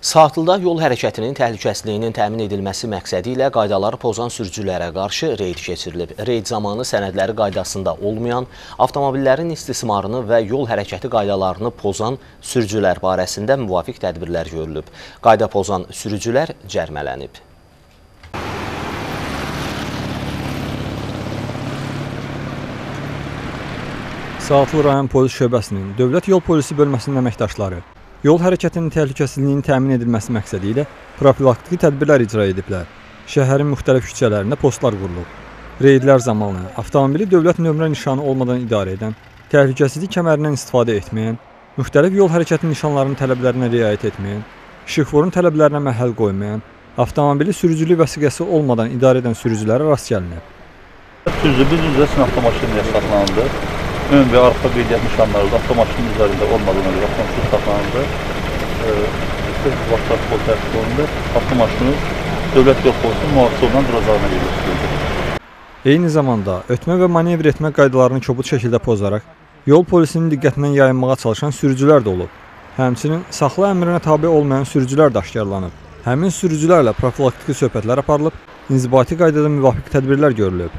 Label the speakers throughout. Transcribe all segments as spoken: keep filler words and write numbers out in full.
Speaker 1: Saatlıda yol hərəkətinin təhlükəsizliyinin təmin edilməsi məqsədi ilə qaydaları pozan sürücülərə qarşı reyd keçirilib. Reyd zamanı sənədləri qaydasında olmayan, avtomobillərin istismarını və yol hərəkəti qaydalarını pozan sürücülər barəsində müvafiq tədbirlər görülüb. Qayda pozan sürücülər cərmələnib.
Speaker 2: Saatlı rayon polis şöbəsinin Dövlət Yol Polisi bölməsinin əməkdaşları yol hərəkətinin təhlükəsizliyinin təmin edilməsi məqsədi ilə profilaktiki tədbirlər icra ediblər. Şəhərin müxtəlif küçələrində postlar qurulub. Reydlər zamanı avtomobili dövlət nömrə nişanı olmadan idarə edən, təhlükəsizlik kəmərindən istifadə etməyən, müxtəlif yol hərəkəti nişanlarının tələblərinə riayət etməyən, işıqforun tələblərinə məhəl qoymayan, avtomobili sürücülük vəsiqəsi olmadan idarə edən sürücülərə rast gəlinib.
Speaker 3: Düzdür, biz üzrə avtomaşın saxlanıldı. Ön və arxa qeydiyyat nişanları avtomaşının üzərində olmadığına görə avtomaşın saxlanıldı. Vaxtlar pol tərtib olundu. Avtomaşını Dövlət Yol Polisinin mühafizə olunan duracağına yerləşdirildi.
Speaker 2: Eyni zamanda ötmə və manevr etmə qaydalarını kobud şəkildə pozaraq yol polisinin diqqətindən yayınmağa çalışan sürücülər də olub. Həmçinin saxla əmrinə tabe olmayan sürücülər də aşkarlanıb. Həmin sürücülərlə profilaktiki söhbətlər aparılıb, inzibati qaydada müvafiq tədbirlər görülüb.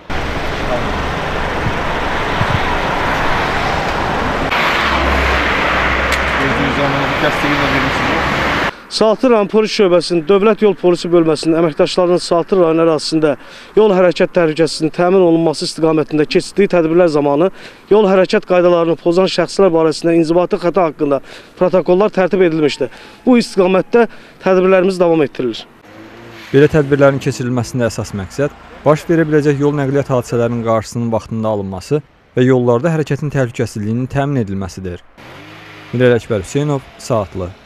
Speaker 4: Saatlı rayon polis şöbəsinin Dövlət Yol Polisi bölməsinin əməkdaşlarının Saatlı rayon ərazisində yol hərəkət təhlükəsizliyinin təmin olunması istiqamətində keçirdiyi tədbirlər zamanı yol hərəkət qaydalarını pozan şəxslər barəsində inzibati xəta haqqında protokollar tərtib edilmişdir. Bu istiqamətdə tədbirlərimiz davam etdirilir.
Speaker 2: Belə tədbirlərin keçirilməsində əsas məqsəd baş verə biləcək yol nəqliyyat hadisələrinin qarşısının vaxtında alınması və yollarda hərəkətin təhlükəsizliyinin təmin edilməsidir. Mirəl Əkbər Hüseynov, Saatlı.